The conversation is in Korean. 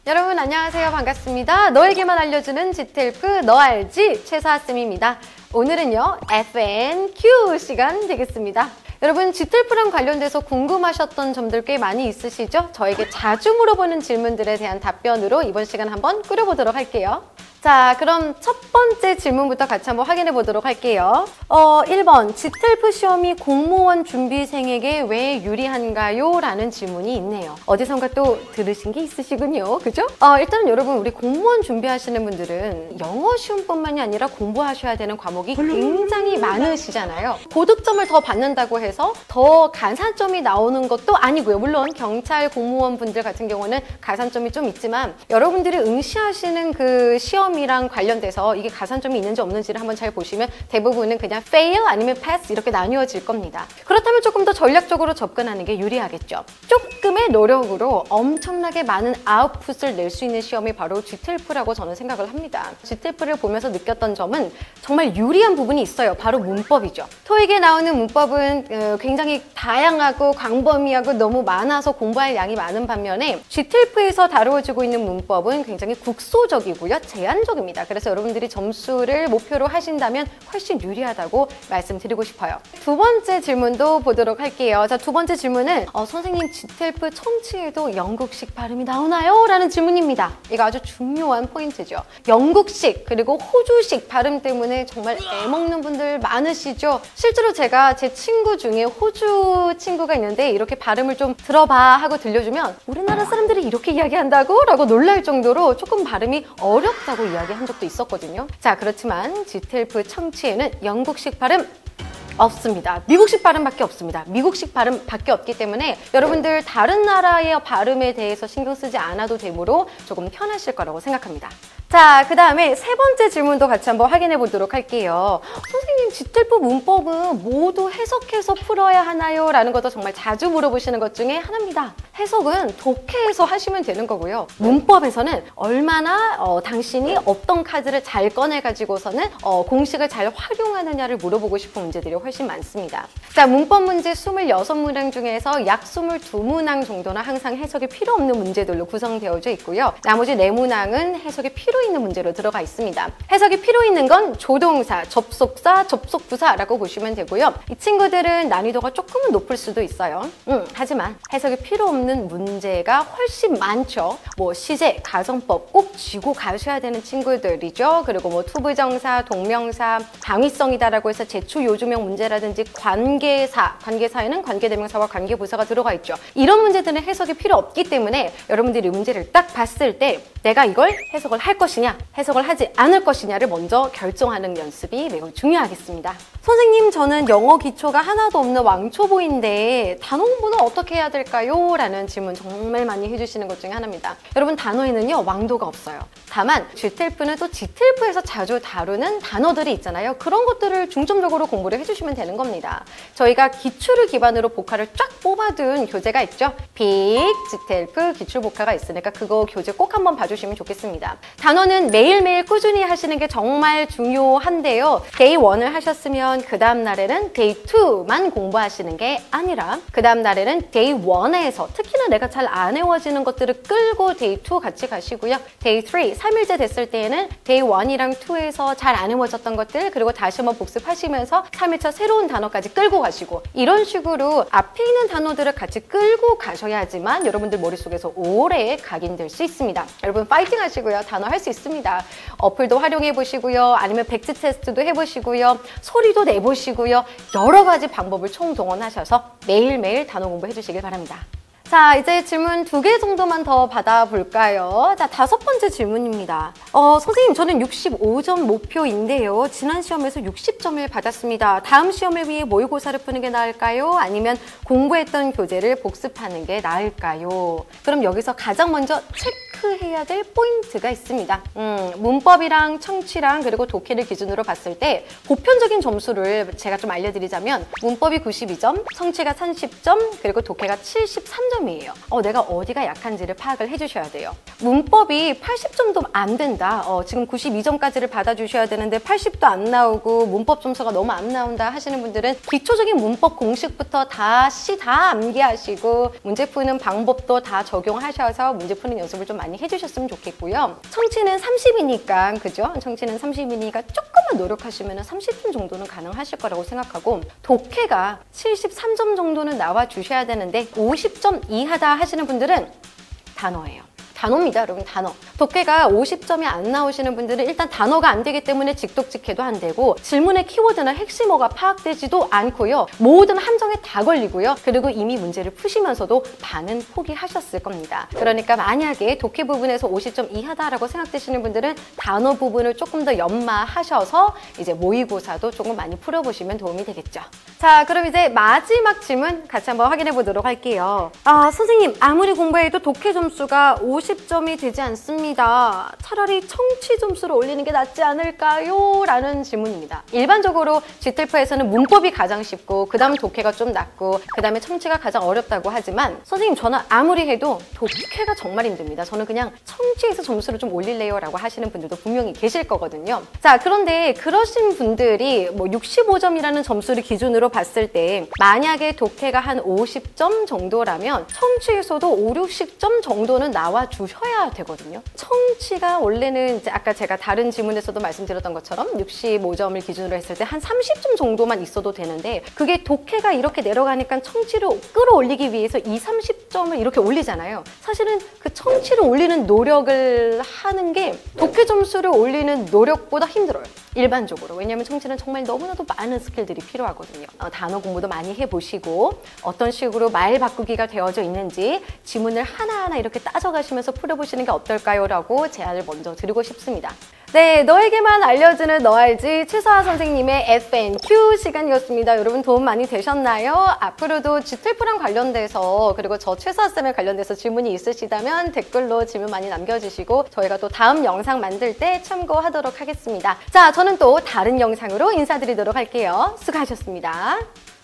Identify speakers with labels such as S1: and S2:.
S1: 여러분 안녕하세요. 반갑습니다. 너에게만 알려주는 지텔프 너 알지? 최사쌤입니다. 오늘은요 FNQ 시간 되겠습니다. 여러분 지텔프랑 관련돼서 궁금하셨던 점들 꽤 많이 있으시죠? 저에게 자주 물어보는 질문들에 대한 답변으로 이번 시간 한번 꾸려보도록 할게요. 자, 그럼 첫 번째 질문부터 같이 한번 확인해 보도록 할게요. 1번, 지텔프 시험이 공무원 준비생에게 왜 유리한가요? 라는 질문이 있네요. 어디선가 또 들으신 게 있으시군요. 그죠? 일단 여러분, 우리 공무원 준비하시는 분들은 영어 시험뿐만이 아니라 공부하셔야 되는 과목이 굉장히 많으시잖아요. 고득점을 더 받는다고 해서 더 가산점이 나오는 것도 아니고요. 물론 경찰 공무원 분들 같은 경우는 가산점이 좀 있지만 여러분들이 응시하시는 그 시험이랑 관련돼서 이게 가산점이 있는지 없는지를 한번 잘 보시면 대부분은 그냥 fail 아니면 pass 이렇게 나뉘어질 겁니다. 그렇다면 조금 더 전략적으로 접근하는 게 유리하겠죠. 조금의 노력으로 엄청나게 많은 아웃풋을 낼 수 있는 시험이 바로 지텔프라고 저는 생각을 합니다. 지텔프를 보면서 느꼈던 점은 정말 유리한 부분이 있어요. 바로 문법이죠. 토익에 나오는 문법은 굉장히 다양하고 광범위하고 너무 많아서 공부할 양이 많은 반면에 지텔프에서 다루어지고 있는 문법은 굉장히 국소적이고요. 제한적입니다. 그래서 여러분들이 점수를 목표로 하신다면 훨씬 유리하다고 말씀드리고 싶어요. 두 번째 질문도 보도록 할게요. 자, 두 번째 질문은 선생님 지텔프 청취에도 영국식 발음이 나오나요? 라는 질문입니다. 이거 아주 중요한 포인트죠. 영국식 그리고 호주식 발음 때문에 정말 애먹는 분들 많으시죠? 실제로 제가 제 친구 중에 호주 친구가 있는데 이렇게 발음을 좀 들어봐 하고 들려주면 우리나라 사람들이 이렇게 이야기한다고? 라고 놀랄 정도로 조금 발음이 어렵다고 이야기한 적도 있었거든요. 자, 그렇지만 지텔프 청취에는 영국식 발음 없습니다. 미국식 발음밖에 없습니다. 미국식 발음밖에 없기 때문에 여러분들 다른 나라의 발음에 대해서 신경 쓰지 않아도 되므로 조금 편하실 거라고 생각합니다. 자, 그 다음에 세 번째 질문도 같이 한번 확인해 보도록 할게요. 선생님, 지텔프 문법은 모두 해석해서 풀어야 하나요? 라는 것도 정말 자주 물어보시는 것 중에 하나입니다. 해석은 독해해서 하시면 되는 거고요. 문법에서는 얼마나 당신이 어떤 카드를 잘 꺼내가지고서는 공식을 잘 활용하느냐를 물어보고 싶은 문제들이 훨씬 많습니다. 자, 문법 문제 26문항 중에서 약 22문항 정도는 항상 해석이 필요 없는 문제들로 구성되어져 있고요. 나머지 4문항은 해석이 필요 있는 문제로 들어가 있습니다. 해석이 필요 있는 건 조동사, 접속사, 접속부사라고 보시면 되고요. 이 친구들은 난이도가 조금은 높을 수도 있어요. 하지만 해석이 필요 없는 문제가 훨씬 많죠. 뭐 시제, 가정법 꼭 쥐고 가셔야 되는 친구들이죠. 그리고 뭐 투부정사, 동명사, 당위성이다라고 해서 제추 요주명 문제라든지 관계사에는 관계대명사와 관계부사가 들어가 있죠. 이런 문제들은 해석이 필요 없기 때문에 여러분들이 문제를 딱 봤을 때 내가 이걸 해석을 할 것이냐, 해석을 하지 않을 것이냐를 먼저 결정하는 연습이 매우 중요하겠습니다. 선생님, 저는 영어 기초가 하나도 없는 왕초보인데 단어 공부는 어떻게 해야 될까요? 라는 질문 정말 많이 해주시는 것 중에 하나입니다. 여러분, 단어에는요 왕도가 없어요. 다만 지텔프는 또 지텔프에서 자주 다루는 단어들이 있잖아요. 그런 것들을 중점적으로 공부를 해주시면 되는 겁니다. 저희가 기출을 기반으로 복화를 쫙 뽑아둔 교재가 있죠. 빅 지텔프 기출 복화가 있으니까 그거 교재 꼭 한번 봐주시면 좋겠습니다. 단어는 매일매일 꾸준히 하시는 게 정말 중요한데요. 데이 1을 하셨으면 그 다음 날에는 데이 2만 공부하시는 게 아니라 그 다음 날에는 데이 1에서 특히나 내가 잘 안 외워지는 것들을 끌고 데이 2 같이 가시고요. 데이 3, 3일째 됐을 때에는 데이 1이랑 2에서 잘 안 외워졌던 것들 그리고 다시 한번 복습하시면서 3일차 새로운 단어까지 끌고 가시고 이런 식으로 앞에 있는 단어들을 같이 끌고 가셔야지만 여러분들 머릿속에서 오래 각인될 수 있습니다. 여러분 파이팅 하시고요. 단어 할 수 있습니다. 어플도 활용해 보시고요. 아니면 백지 테스트도 해보시고요. 소리도 내보시고요. 여러 가지 방법을 총동원하셔서 매일매일 단어 공부해 주시길 바랍니다. 자, 이제 질문 2개 정도만 더 받아볼까요? 자, 5번째 질문입니다. 선생님, 저는 65점 목표인데요. 지난 시험에서 60점을 받았습니다. 다음 시험을 위해 모의고사를 푸는 게 나을까요? 아니면 공부했던 교재를 복습하는 게 나을까요? 그럼 여기서 가장 먼저 체크해야 될 포인트가 있습니다. 문법이랑 청취랑 그리고 독해를 기준으로 봤을 때 보편적인 점수를 제가 좀 알려드리자면 문법이 92점, 청취가 30점, 그리고 독해가 73점 이에요. 내가 어디가 약한지를 파악을 해주셔야 돼요. 문법이 80점도 안 된다. 지금 92점까지를 받아주셔야 되는데 80도 안 나오고 문법 점수가 너무 안 나온다 하시는 분들은 기초적인 문법 공식부터 다시 다 암기하시고 문제 푸는 방법도 다 적용하셔서 문제 푸는 연습을 좀 많이 많이 해주셨으면 좋겠고요. 청취는 30이니까, 그죠? 청취는 30이니까 조금만 노력하시면 30점 정도는 가능하실 거라고 생각하고, 독해가 73점 정도는 나와 주셔야 되는데 50점 이하다 하시는 분들은 단어예요. 단어입니다, 여러분. 단어. 독해가 50점이 안 나오시는 분들은 일단 단어가 안 되기 때문에 직독직해도 안 되고, 질문의 키워드나 핵심어가 파악되지도 않고요. 모든 함정에 다 걸리고요. 그리고 이미 문제를 푸시면서도 반은 포기하셨을 겁니다. 그러니까 만약에 독해 부분에서 50점 이하다라고 생각되시는 분들은 단어 부분을 조금 더 연마하셔서 이제 모의고사도 조금 많이 풀어보시면 도움이 되겠죠. 자, 그럼 이제 마지막 질문 같이 한번 확인해 보도록 할게요. 선생님, 아무리 공부해도 독해 점수가 50점이 되지 않습니다. 차라리 청취 점수를 올리는 게 낫지 않을까요? 라는 질문입니다. 일반적으로 GTF에서는 문법이 가장 쉽고, 그 다음 독해가 좀 낮고, 그 다음에 청취가 가장 어렵다고 하지만, 선생님, 저는 아무리 해도 독해가 정말 힘듭니다. 저는 그냥 청취에서 점수를 좀 올릴래요 라고 하시는 분들도 분명히 계실 거거든요. 자, 그런데 그러신 분들이 뭐 65점이라는 점수를 기준으로 봤을 때, 만약에 독해가 한 50점 정도라면 청취에서도 5, 60점 정도는 나와 주셔야 되거든요. 청취가 원래는 이제 아까 제가 다른 질문에서도 말씀드렸던 것처럼 65점을 기준으로 했을 때 한 30점 정도만 있어도 되는데, 그게 독해가 이렇게 내려가니까 청취를 끌어올리기 위해서 20, 30점을 이렇게 올리잖아요. 사실은 그 청취를 올리는 노력을 하는 게 독해 점수를 올리는 노력보다 힘들어요. 일반적으로. 왜냐하면 청취는 정말 너무나도 많은 스킬들이 필요하거든요. 단어 공부도 많이 해보시고, 어떤 식으로 말 바꾸기가 되어져 있는지 지문을 하나하나 이렇게 따져가시면서 풀어보시는 게 어떨까요? 라고 제안을 먼저 드리고 싶습니다. 네, 너에게만 알려주는 너 알지 최서아 선생님의 FNQ 시간이었습니다. 여러분 도움 많이 되셨나요? 앞으로도 GTF랑 관련돼서, 그리고 저 최서아쌤에 관련돼서 질문이 있으시다면 댓글로 질문 많이 남겨주시고, 저희가 또 다음 영상 만들 때 참고하도록 하겠습니다. 자, 저는 또 다른 영상으로 인사드리도록 할게요. 수고하셨습니다.